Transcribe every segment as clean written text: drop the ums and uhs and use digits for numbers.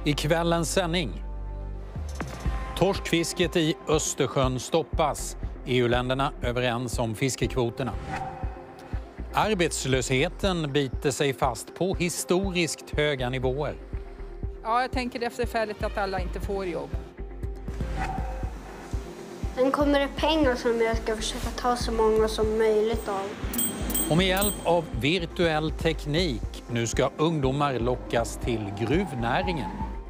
I kvällens sändning. Torskfisket i Östersjön stoppas. EU-länderna överens om fiskekvoterna. Arbetslösheten biter sig fast på historiskt höga nivåer. Ja, jag tänker det är förfärligt att alla inte får jobb. Sen kommer det pengar som jag ska försöka ta så många som möjligt av. Och med hjälp av virtuell teknik, nu ska ungdomar lockas till gruvnäringen.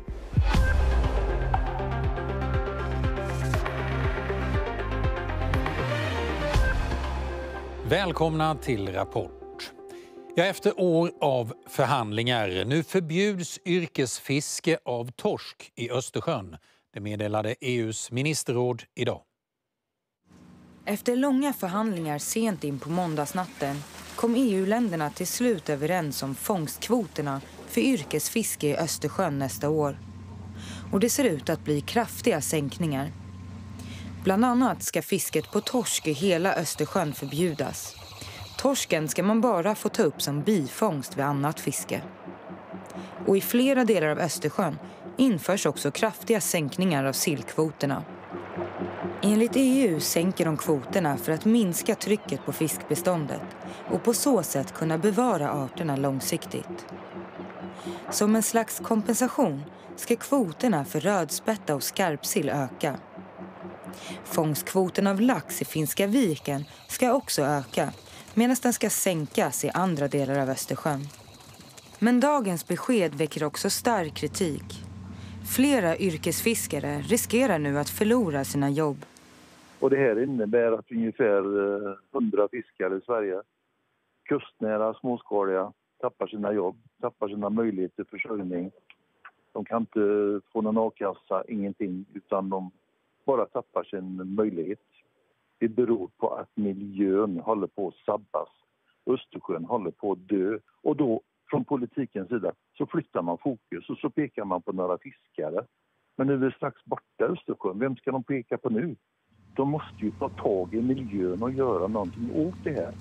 Välkomna till Rapport. Ja, efter år av förhandlingar, nu förbjuds yrkesfiske av torsk i Östersjön. Det meddelade EU:s ministerråd idag. Efter långa förhandlingar sent in på måndagsnatten kom EU-länderna till slut överens om fångstkvoterna för yrkesfiske i Östersjön nästa år. Och det ser ut att bli kraftiga sänkningar. Bland annat ska fisket på torsk i hela Östersjön förbjudas. Torsken ska man bara få ta upp som bifångst vid annat fiske. Och i flera delar av Östersjön införs också kraftiga sänkningar av sillkvoterna. Enligt EU sänker de kvoterna för att minska trycket på fiskbeståndet och på så sätt kunna bevara arterna långsiktigt. Som en slags kompensation ska kvoterna för rödspätta och skarpsill öka. Fångstkvoten av lax i Finska viken ska också öka, medan den ska sänkas i andra delar av Östersjön. Men dagens besked väcker också stark kritik. Flera yrkesfiskare riskerar nu att förlora sina jobb. Och det här innebär att ungefär 100 fiskare i Sverige, kustnära, småskaliga, tappar sina jobb, tappar sina möjligheter till försörjning. De kan inte få någon a-kassa, ingenting, utan de bara tappar sin möjlighet. Det beror på att miljön håller på att sabbas. Östersjön håller på att dö. Och då, från politikens sida, så flyttar man fokus och så pekar man på några fiskare. Men nu är det strax borta Östersjön. Vem ska de peka på nu? De måste ju ta tag i miljön och göra någonting åt det här.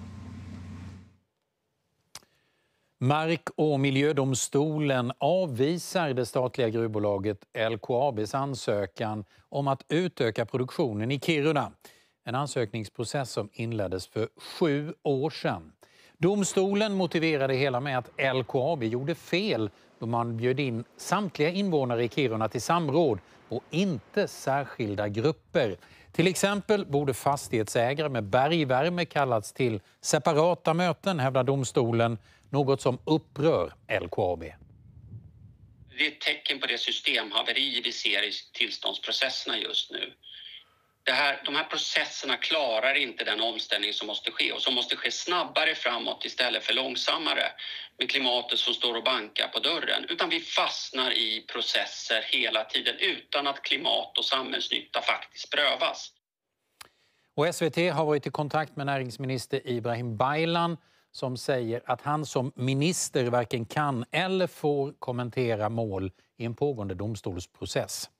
Mark- och miljödomstolen avvisar det statliga gruvbolaget LKABs ansökan om att utöka produktionen i Kiruna. En ansökningsprocess som inleddes för 7 år sedan. Domstolen motiverade hela med att LKAB gjorde fel då man bjöd in samtliga invånare i Kiruna till samråd och inte särskilda grupper. Till exempel borde fastighetsägare med bergvärme kallats till separata möten, hävdar domstolen, något som upprör LKAB. Det är ett tecken på det systemhaveri vi ser i tillståndsprocesserna just nu. De här processerna klarar inte den omställning som måste ske och som måste ske snabbare framåt istället för långsammare med klimatet som står och bankar på dörren. Utan vi fastnar i processer hela tiden utan att klimat och samhällsnytta faktiskt prövas. Och SVT har varit i kontakt med näringsminister Ibrahim Baylan som säger att han som minister varken kan eller får kommentera mål i en pågående domstolsprocess.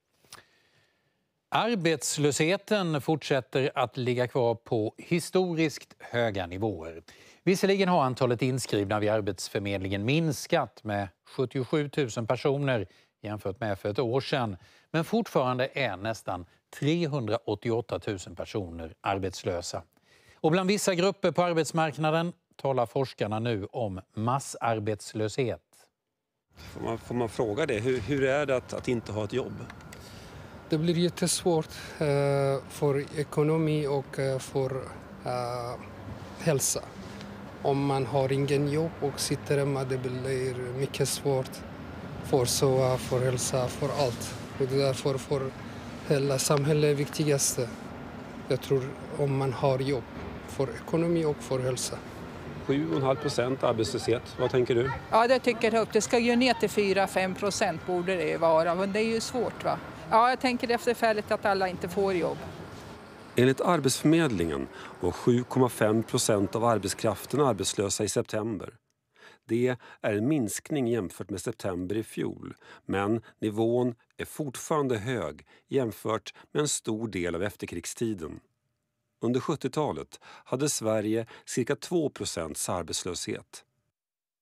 Arbetslösheten fortsätter att ligga kvar på historiskt höga nivåer. Visserligen har antalet inskrivna vid Arbetsförmedlingen minskat med 77 000 personer jämfört med för ett år sedan. Men fortfarande är nästan 388 000 personer arbetslösa. Och bland vissa grupper på arbetsmarknaden talar forskarna nu om massarbetslöshet. Får man fråga det? Hur är det att inte ha ett jobb? Det blir jättesvårt för ekonomi och för hälsa. Om man har ingen jobb och sitter hemma, det blir mycket svårt för sova, för hälsa, för allt. Och det är därför för hela samhället är viktigaste. Jag tror om man har jobb för ekonomi och för hälsa. 7,5% arbetslöshet, vad tänker du? Ja, det tycker jag. Det ska ju ner till 4-5% borde det vara, men det är ju svårt va? Ja, jag tänker det är förfärligt att alla inte får jobb. Enligt Arbetsförmedlingen var 7,5% av arbetskraften arbetslösa i september. Det är en minskning jämfört med september i fjol, men nivån är fortfarande hög jämfört med en stor del av efterkrigstiden. Under 70-talet hade Sverige cirka 2% arbetslöshet.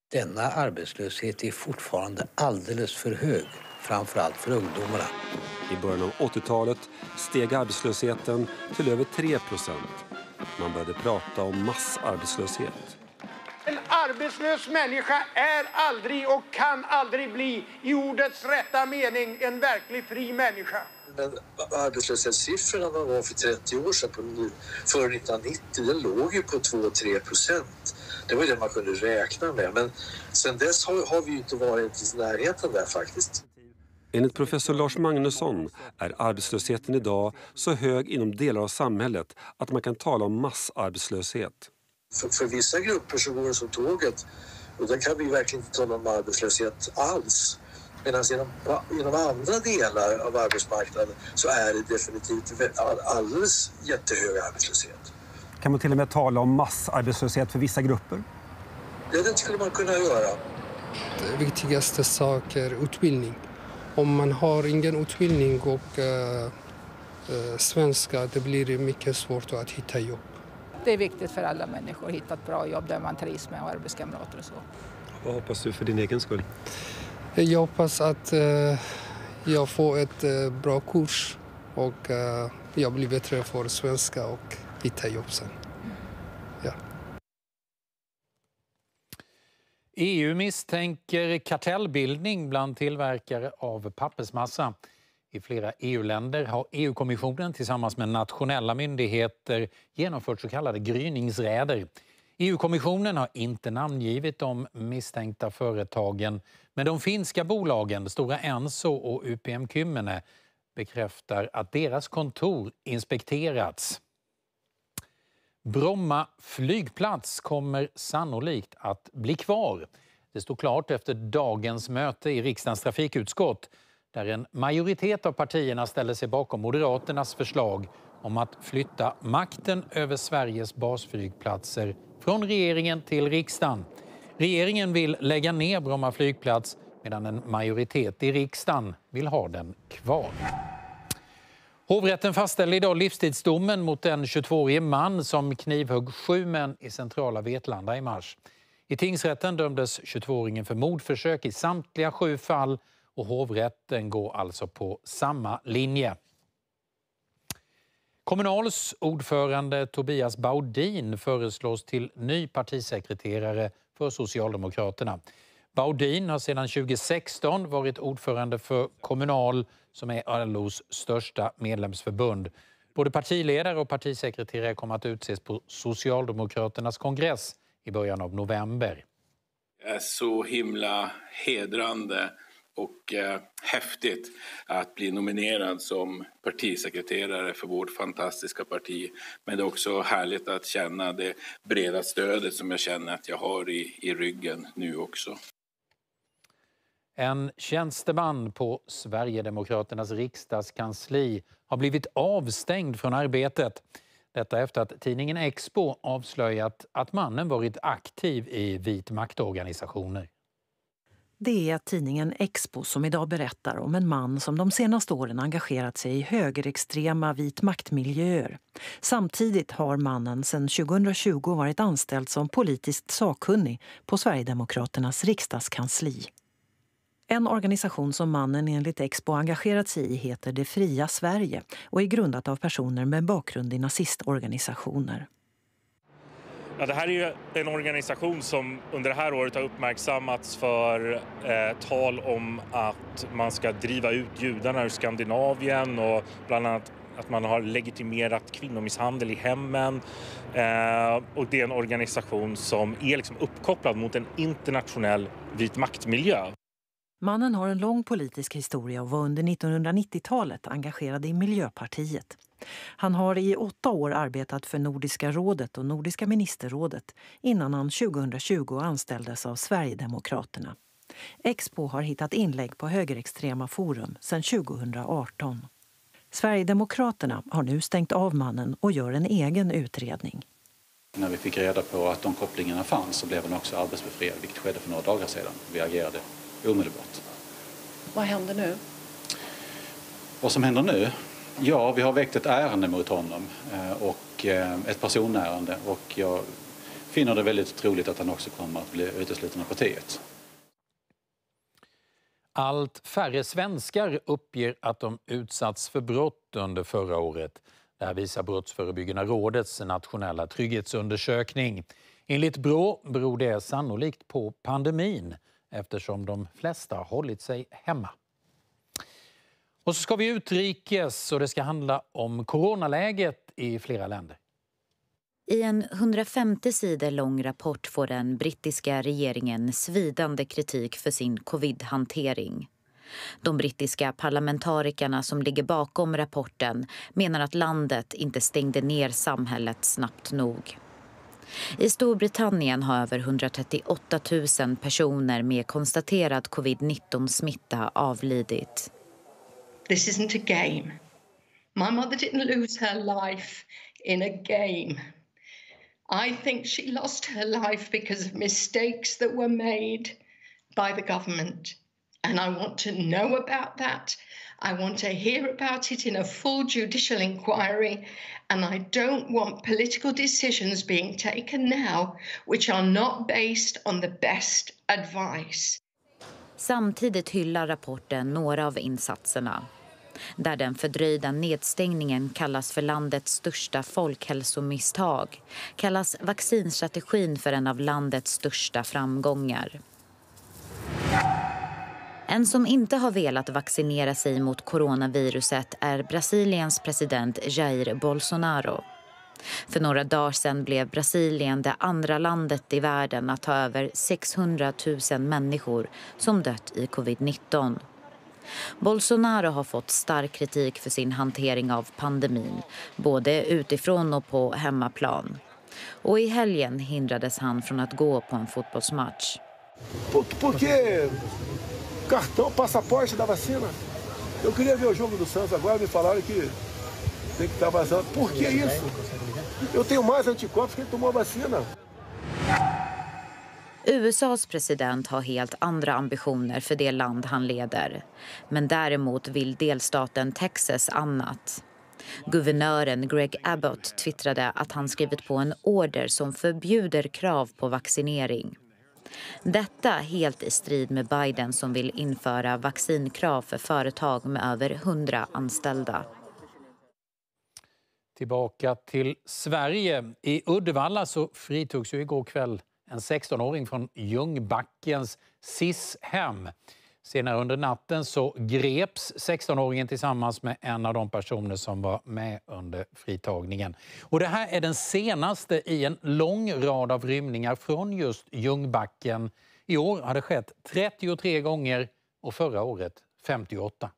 Denna arbetslöshet är fortfarande alldeles för hög, framförallt för ungdomarna. I början av 80-talet steg arbetslösheten till över 3%. Man började prata om massarbetslöshet. En arbetslös människa är aldrig och kan aldrig bli i ordets rätta mening en verkligt fri människa. Men arbetslöshetssiffrorna man var för 30 år sedan, före 1990, den låg ju på 2-3%. Det var det man kunde räkna med. Men sen dess har vi ju inte varit i närheten där faktiskt. Enligt professor Lars Magnusson är arbetslösheten idag så hög inom delar av samhället att man kan tala om massarbetslöshet. För vissa grupper så går det som tåget och där kan vi verkligen inte tala om arbetslöshet alls. Medan inom andra delar av arbetsmarknaden så är det definitivt alldeles jättehög arbetslöshet. Kan man till och med tala om massarbetslöshet för vissa grupper? Ja, det skulle man kunna göra. Det viktigaste sak är utbildning. Om man har ingen utbildning och svenska, det blir mycket svårt att hitta jobb. Det är viktigt för alla människor att hitta ett bra jobb där man trivs med arbetskamrater och så. Vad hoppas du för din egen skull? Jag hoppas att jag får ett bra kurs och jag blir bättre för svenska och hitta jobb sen. Ja. EU misstänker kartellbildning bland tillverkare av pappersmassa. I flera EU-länder har EU-kommissionen tillsammans med nationella myndigheter genomfört så kallade gryningsräder. EU-kommissionen har inte namngivit de misstänkta företagen, men de finska bolagen Stora Enso och UPM Kymmene bekräftar att deras kontor inspekterats. Bromma flygplats kommer sannolikt att bli kvar. Det stod klart efter dagens möte i riksdagens trafikutskott där en majoritet av partierna ställer sig bakom Moderaternas förslag om att flytta makten över Sveriges basflygplatser från regeringen till riksdagen. Regeringen vill lägga ner Bromma flygplats medan en majoritet i riksdagen vill ha den kvar. Hovrätten fastställde idag livstidsdomen mot en 22-årig man som knivhögg 7 män i centrala Vetlanda i mars. I tingsrätten dömdes 22-åringen för mordförsök i samtliga 7 fall och hovrätten går alltså på samma linje. Kommunals ordförande Tobias Baudin föreslås till ny partisekreterare för Socialdemokraterna. Baudin har sedan 2016 varit ordförande för Kommunal som är LOs största medlemsförbund. Både partiledare och partisekreterare kommer att utses på Socialdemokraternas kongress i början av november. Det är så himla hedrande och häftigt att bli nominerad som partisekreterare för vårt fantastiska parti. Men det är också härligt att känna det breda stödet som jag känner att jag har i ryggen nu också. En tjänsteman på Sverigedemokraternas riksdagskansli har blivit avstängd från arbetet. Detta efter att tidningen Expo avslöjat att mannen varit aktiv i vit maktorganisationer. Det är tidningen Expo som idag berättar om en man som de senaste åren engagerat sig i högerextrema vit maktmiljöer. Samtidigt har mannen sedan 2020 varit anställd som politiskt sakkunnig på Sverigedemokraternas riksdagskansli. En organisation som mannen enligt Expo engagerat sig i heter Det fria Sverige och är grundat av personer med bakgrund i nazistorganisationer. Ja, det här är ju en organisation som under det här året har uppmärksammats för tal om att man ska driva ut judarna ur Skandinavien och bland annat att man har legitimerat kvinnomisshandel i hemmen. Och det är en organisation som är liksom uppkopplad mot en internationell vit maktmiljö. Mannen har en lång politisk historia och var under 1990-talet engagerad i Miljöpartiet. Han har i 8 år arbetat för Nordiska rådet och Nordiska ministerrådet innan han 2020 anställdes av Sverigedemokraterna. Expo har hittat inlägg på högerextrema forum sedan 2018. Sverigedemokraterna har nu stängt av mannen och gör en egen utredning. När vi fick reda på att de kopplingarna fanns så blev han också arbetsbefriad, vilket skedde för några dagar sedan. Vi agerade omedelbart. Vad händer nu? Vad som händer nu? Ja, vi har väckt ett ärende mot honom och ett personärende och jag finner det väldigt troligt att han också kommer att bli utesluten av partiet. Allt färre svenskar uppger att de utsatts för brott under förra året. Det här visar Brottsförebyggande rådets nationella trygghetsundersökning. Enligt Brå beror det sannolikt på pandemin eftersom de flesta har hållit sig hemma. Och så ska vi utrikes och det ska handla om coronaläget i flera länder. I en 150 sidor lång rapport får den brittiska regeringen svidande kritik för sin covid-hantering. De brittiska parlamentarikerna som ligger bakom rapporten menar att landet inte stängde ner samhället snabbt nog. I Storbritannien har över 138 000 personer med konstaterad covid-19-smitta avlidit. This isn't a game. My mother didn't lose her life in a game. I think she lost her life because of mistakes that were made by the government. And I want to know about that. I want to hear about it in a full judicial inquiry. And I don't want political decisions being taken now which are not based on the best advice. Samtidigt hyllar rapporten några av insatserna. Där den fördröjda nedstängningen kallas för landets största folkhälsomisstag kallas vaccinstrategin för en av landets största framgångar. En som inte har velat vaccinera sig mot coronaviruset är Brasiliens president Jair Bolsonaro. För några dagar sedan blev Brasilien det andra landet i världen att ha över 600 000 människor som dött i covid-19. Bolsonaro har fått stark kritik för sin hantering av pandemin, både utifrån och på hemmaplan. Och i helgen hindrades han från att gå på en fotbollsmatch. Porque cartão, passaporte da vacina. Eu queria ver o jogo do Santos agora, me falaram que tem que estar vazando. Por que isso? Eu tenho mais anticorpos que ele tomou a vacina. USAs president har helt andra ambitioner för det land han leder. Men däremot vill delstaten Texas annat. Guvernören Greg Abbott twittrade att han skrivit på en order som förbjuder krav på vaccinering. Detta helt i strid med Biden som vill införa vaccinkrav för företag med över 100 anställda. Tillbaka till Sverige. I Uddevalla så fritogs ju igår kväll en 16-åring från Ljungbackens SIS-hem. Senare under natten så greps 16-åringen tillsammans med en av de personer som var med under fritagningen. Och det här är den senaste i en lång rad av rymningar från just Ljungbacken. I år har det skett 33 gånger och förra året 58.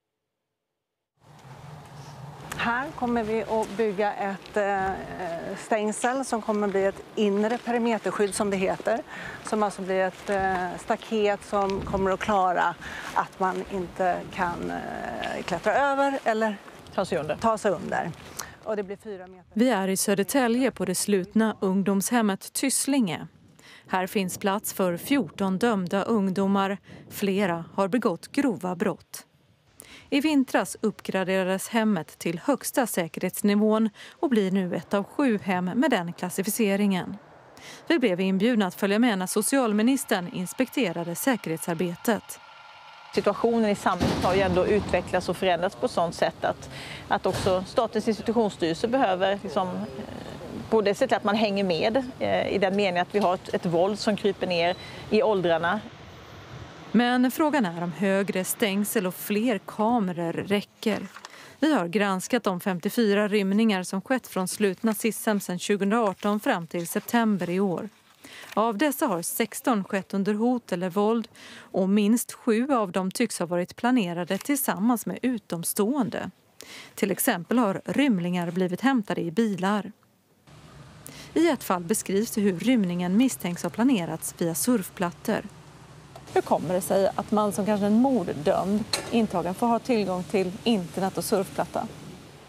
Här kommer vi att bygga ett stängsel som kommer bli ett inre perimeterskydd som det heter. Som alltså blir ett staket som kommer att klara att man inte kan klättra över eller ta sig under. Och det blir 4 meter. Vi är i Södertälje på det slutna ungdomshemmet Tysslinge. Här finns plats för 14 dömda ungdomar. Flera har begått grova brott. I vintras uppgraderades hemmet till högsta säkerhetsnivån och blir nu ett av 7 hem med den klassificeringen. Vi blev inbjudna att följa med när socialministern inspekterade säkerhetsarbetet. Situationen i samhället har ju ändå utvecklats och förändrats på ett sådant sätt att också Statens institutionsstyrelse behöver både se till att man hänger med i den meningen att vi har ett våld som kryper ner i åldrarna. Men frågan är om högre stängsel och fler kameror räcker. Vi har granskat de 54 rymningar som skett från slutna SIS-hem sedan 2018 fram till september i år. Av dessa har 16 skett under hot eller våld och minst 7 av dem tycks ha varit planerade tillsammans med utomstående. Till exempel har rymlingar blivit hämtade i bilar. I ett fall beskrivs hur rymningen misstänks ha planerats via surfplattor. Hur kommer det sig att man som kanske en morddömd intagen får ha tillgång till internet och surfplatta?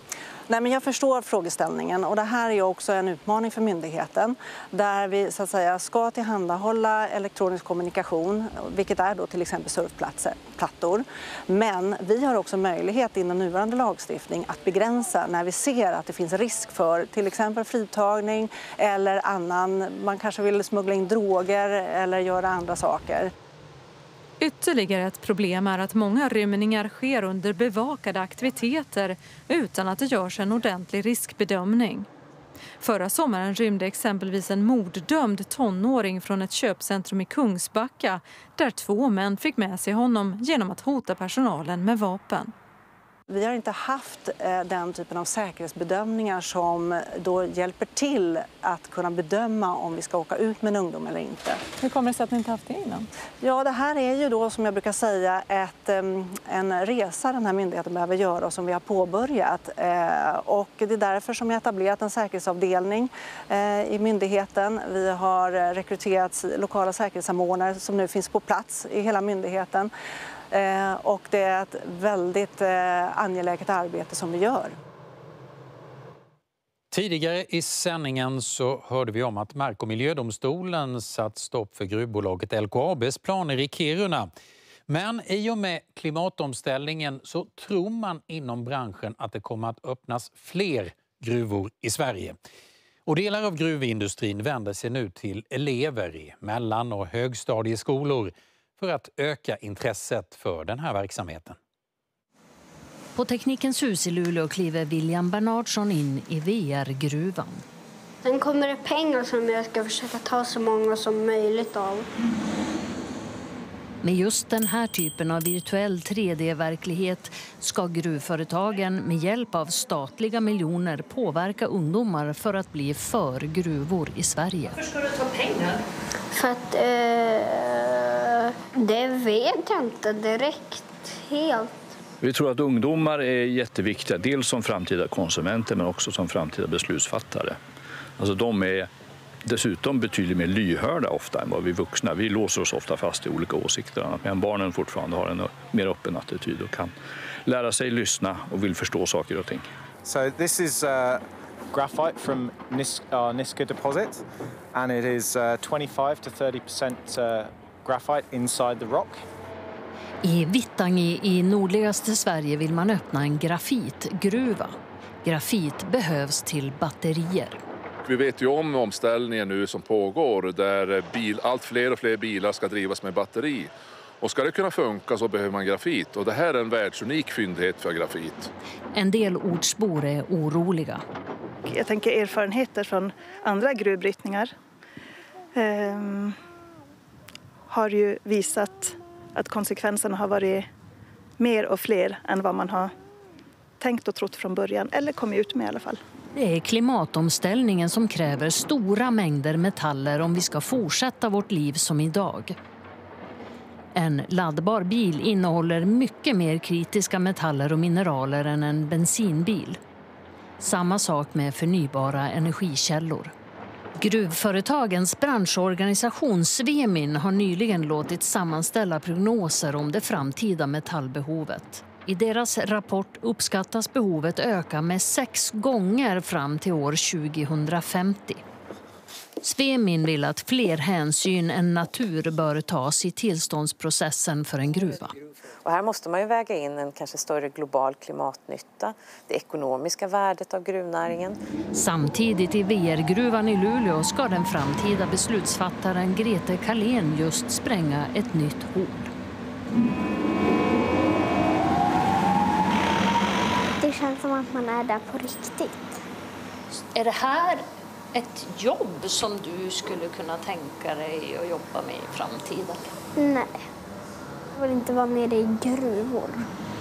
Nej, men jag förstår frågeställningen och det här är också en utmaning för myndigheten där vi så att säga ska tillhandahålla elektronisk kommunikation, vilket är då till exempel surfplattor. Men vi har också möjlighet inom nuvarande lagstiftning att begränsa när vi ser att det finns risk för till exempel fritagning eller annan, man kanske vill smuggla in droger eller göra andra saker. Ytterligare ett problem är att många rymningar sker under bevakade aktiviteter utan att det görs en ordentlig riskbedömning. Förra sommaren rymde exempelvis en morddömd tonåring från ett köpcentrum i Kungsbacka där 2 män fick med sig honom genom att hota personalen med vapen. Vi har inte haft den typen av säkerhetsbedömningar som då hjälper till att kunna bedöma om vi ska åka ut med en ungdom eller inte. Hur kommer det sig att ni inte haft det innan? Ja, det här är ju då som jag brukar säga en resa den här myndigheten behöver göra och som vi har påbörjat. Och det är därför som jag har etablerat en säkerhetsavdelning i myndigheten. Vi har rekryterat lokala säkerhetssamordnare som nu finns på plats i hela myndigheten. Och det är ett väldigt angeläget arbete som vi gör. Tidigare i sändningen så hörde vi om att Mark- och miljödomstolen satt stopp för gruvbolaget LKABs planer i Kiruna. Men i och med klimatomställningen så tror man inom branschen att det kommer att öppnas fler gruvor i Sverige. Och delar av gruvindustrin vänder sig nu till elever i mellan- och högstadieskolor för att öka intresset för den här verksamheten. På Teknikens hus i Luleå kliver William Bernhardsson in i VR-gruvan. Sen kommer det pengar som jag ska försöka ta så många som möjligt av. Med just den här typen av virtuell 3D-verklighet ska gruvföretagen med hjälp av statliga miljoner påverka ungdomar för att bli för gruvor i Sverige. Varför ska du ta pengar? För att det vet jag inte direkt helt. Vi tror att ungdomar är jätteviktiga, dels som framtida konsumenter men också som framtida beslutsfattare. Alltså de är dessutom betydligt mer lyhörda ofta än vad vi vuxna. Vi låser oss ofta fast i olika åsikter, men barnen fortfarande har en mer öppen attityd och kan lära sig lyssna och vill förstå saker och ting. So this is graphite from Niska deposit and it is 25 to 30% graphite inside the rock. I Vittangi i nordligaste Sverige vill man öppna en grafitgruva. Grafit behövs till batterier. Vi vet ju om omställningen nu som pågår där allt fler och fler bilar ska drivas med batteri. Och ska det kunna funka så behöver man grafit och det här är en världsunik fyndighet för grafit. En del ortsbor är oroliga. Jag tänker erfarenheter från andra gruvbrytningar har ju visat att konsekvenserna har varit mer och fler än vad man har tänkt och trott från början, eller kommit ut med i alla fall. Det är klimatomställningen som kräver stora mängder metaller om vi ska fortsätta vårt liv som idag. En laddbar bil innehåller mycket mer kritiska metaller och mineraler än en bensinbil. Samma sak med förnybara energikällor. Gruvföretagens branschorganisation Svemin har nyligen låtit sammanställa prognoser om det framtida metallbehovet. I deras rapport uppskattas behovet öka med 6 gånger fram till år 2050. Svemin vill att fler hänsyn än natur bör tas i tillståndsprocessen för en gruva. Och här måste man ju väga in en kanske större global klimatnytta, det ekonomiska värdet av gruvnäringen. Samtidigt i VR-gruvan i Luleå ska den framtida beslutsfattaren Grete Kalén just spränga ett nytt hål. Det känns som att man är där på riktigt. Är det här ett jobb som du skulle kunna tänka dig att jobba med i framtiden? Nej, jag vill inte vara nere i gruvor.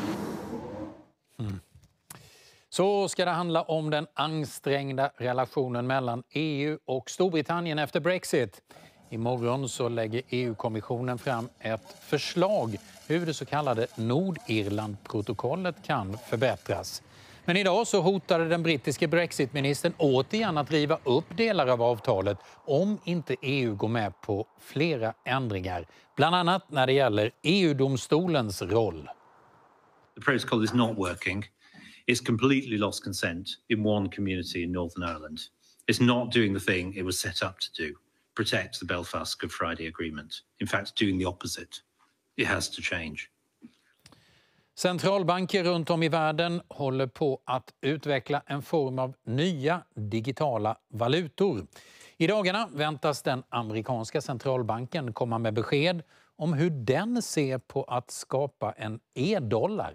Så ska det handla om den ansträngda relationen mellan EU och Storbritannien efter Brexit. Imorgon så lägger EU-kommissionen fram ett förslag hur det så kallade Nordirland-protokollet kan förbättras. Men idag så hotade den brittiske Brexit-ministern återigen att riva upp delar av avtalet om inte EU går med på flera ändringar. Bland annat när det gäller EU-domstolens roll. The protocol is not working. It's completely lost consent in one community in Northern Ireland. It's not doing the thing it was set up to do, protect the Belfast Good Friday Agreement. In fact, doing the opposite. It has to change. Centralbanker runt om i världen håller på att utveckla en form av nya digitala valutor. I dagarna väntas den amerikanska centralbanken komma med besked om hur den ser på att skapa en e-dollar.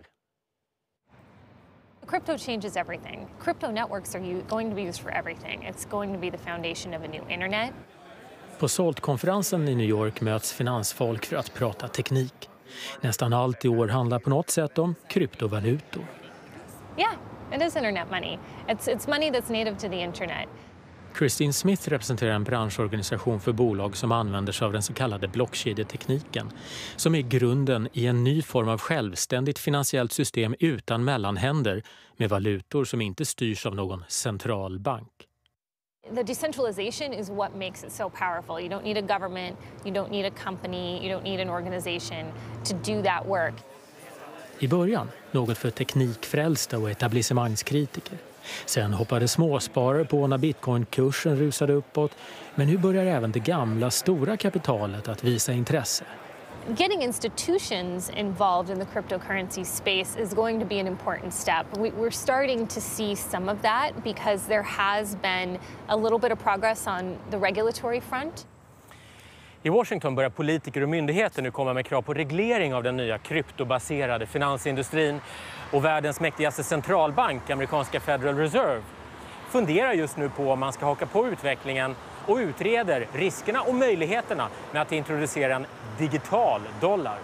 Crypto changes everything. Crypto networks are going to be used for everything. It's going to be the foundation of a new internet. På SALT-konferensen i New York möts finansfolk för att prata teknik. Nästan allt i år handlar på något sätt om kryptovalutor. Yeah, it is internet money. It's money that's native to the internet. Christine Smith representerar en branschorganisation för bolag som använder sig av den så kallade blockkedjetekniken, som är grunden i en ny form av självständigt finansiellt system utan mellanhänder med valutor som inte styrs av någon centralbank. The decentralization is what makes it so powerful. You don't need a government, you don't need a company, you don't need an organization to do that work. I början något för teknikfrälsta och etablissemangskritiker. Sen hoppade småsparare på när bitcoinkursen rusade uppåt. Men nu börjar även det gamla stora kapitalet att visa intresse. Getting institutions involved in the cryptocurrency space is going to be an important step. We're starting to see some of that because there has been a little bit of progress on the regulatory front. I Washington börjar politiker och myndigheter nu komma med krav på reglering av den nya kryptobaserade finansindustrin. Och världens mäktigaste centralbank, amerikanska Federal Reserve, funderar just nu på om man ska haka på utvecklingen och utreder riskerna och möjligheterna med att introducera en digital dollar.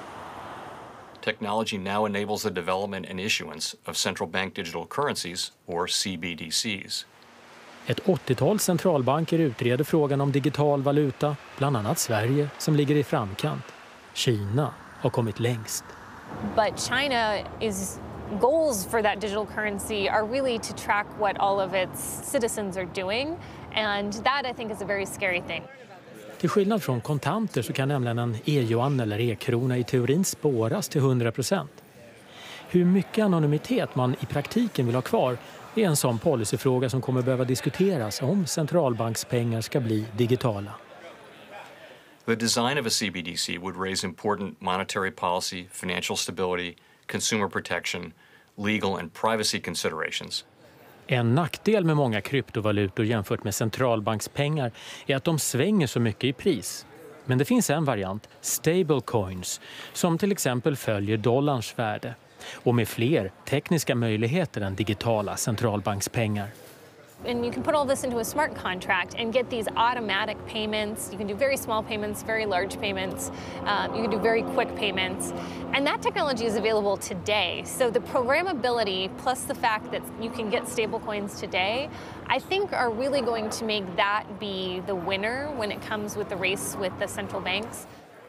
Technology now enables the development and issuance of central bank digital currencies, or CBDCs. Ett 80-tal centralbanker utreder frågan om digital valuta, bland annat Sverige som ligger i framkant. Kina har kommit längst. But China goals for that digital currency are really to track what all of its citizens are doing, and that I think is a very scary thing. Till skillnad från kontanter så kan nämligen en e-yuan eller e-krona i teorin spåras till 100%. Hur mycket anonymitet man i praktiken vill ha kvar är en sån policyfråga som kommer behöva diskuteras om centralbankspengar ska bli digitala. The design of a CBDC would raise important monetary policy, financial stability, consumer protection, legal and privacy considerations. En nackdel med många kryptovalutor jämfört med centralbankspengar är att de svänger så mycket i pris. Men det finns en variant, stablecoins, som till exempel följer dollarns värde och med fler tekniska möjligheter än digitala centralbankspengar. And you can put all this into a smart contract and get these automatic payments. You can do very small payments, very large payments. You can do very quick payments. And that technology is available today. So the programmability plus the fact that you can get stablecoins today, I think are really going to make that be the winner when it comes with the race with the central banks.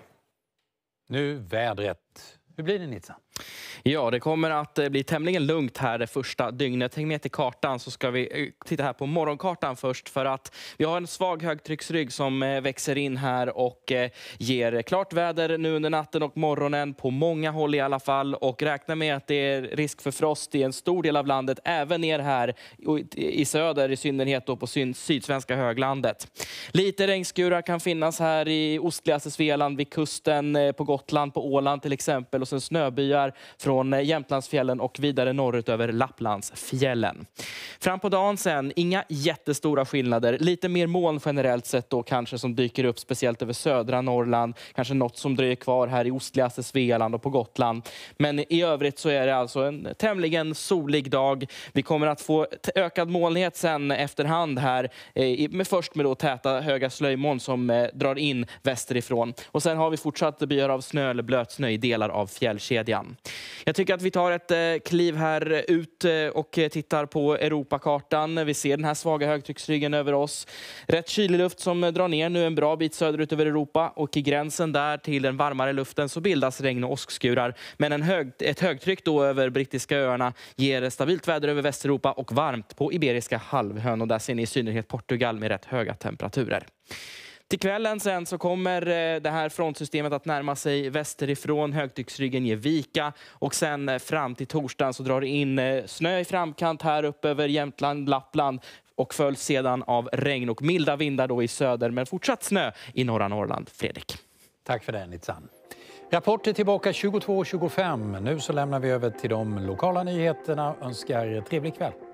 Nu vädret. Hur blir det, Nitsa? Ja, det kommer att bli tämligen lugnt här det första dygnet. Häng med till kartan så ska vi titta här på morgonkartan först, för att vi har en svag högtrycksrygg som växer in här och ger klart väder nu under natten och morgonen på många håll i alla fall, och räkna med att det är risk för frost i en stor del av landet, även ner här i söder, i synnerhet då på sydsvenska höglandet. Lite regnskurar kan finnas här i ostligaste Svealand, vid kusten, på Gotland, på Åland till exempel, och sen snöbyar från Jämtlandsfjällen och vidare norrut över Lapplandsfjällen. Fram på dagen sen, inga jättestora skillnader. Lite mer moln generellt sett då kanske som dyker upp, speciellt över södra Norrland. Kanske något som dröjer kvar här i ostligaste Svealand och på Gotland. Men i övrigt så är det alltså en tämligen solig dag. Vi kommer att få ökad molnighet sen efterhand här. Först med då täta höga slöjmoln som drar in västerifrån. Och sen har vi fortsatt byar av snö eller blöt snö i delar av fjällkedjan. Jag tycker att vi tar ett kliv här ut och tittar på Europakartan. Vi ser den här svaga högtrycksryggen över oss. Rätt kylig luft som drar ner nu en bra bit söderut över Europa, och i gränsen där till den varmare luften så bildas regn och åskskurar. Men ett högtryck då över brittiska öarna ger stabilt väder över Västeuropa och varmt på Iberiska halvön, och där ser ni i synnerhet Portugal med rätt höga temperaturer. Till kvällen sen så kommer det här frontsystemet att närma sig västerifrån. Högtrycksryggen ger vika och sen fram till torsdagen så drar det in snö i framkant här upp över Jämtland, Lappland och följs sedan av regn och milda vindar då i söder, men fortsatt snö i norra Norrland. Fredrik. Tack för det, Nitzan. Rapporter tillbaka 22.25. Nu så lämnar vi över till de lokala nyheterna. Önskar trevlig kväll.